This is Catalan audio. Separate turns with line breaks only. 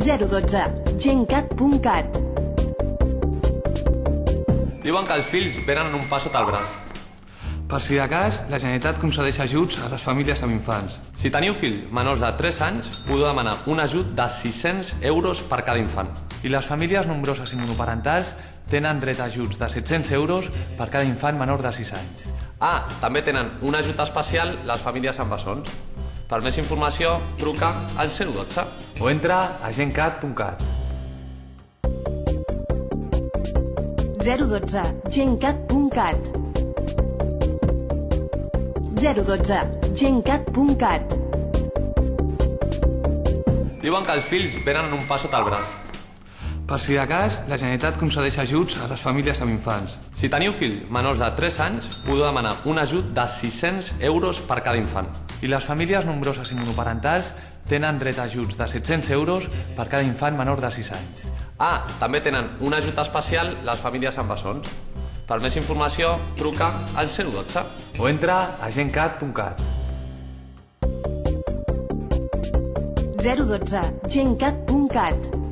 012 gencat.cat.
Diuen que els fills venen en un pas sota el braç.
Per si de cas, la Generalitat concedeix ajuts a les famílies amb infants.
Si teniu fills menors de 3 anys, podeu demanar un ajut de 600 euros per cada infant.
I les famílies nombroses i monoparentals tenen dret a ajuts de 700 euros per cada infant menor de 6 anys.
També tenen un ajut especial les famílies amb bessons. Per més informació, truca al 012
o entra a gencat.cat.
012 gencat.cat. 012 gencat.cat.
Diuen que els fills venen en un pas sota el braç.
Per si de cas, la Generalitat concedeix ajuts a les famílies amb infants.
Si teniu fills menors de 3 anys, podeu demanar un ajut de 600 euros per cada infant.
I les famílies nombroses i monoparentals tenen dret a ajuts de 700 euros per cada infant menor de 6 anys.
També tenen un ajut especial les famílies amb bessons. Per més informació, truca al 012
o entra a gencat.cat.
012 gencat.cat.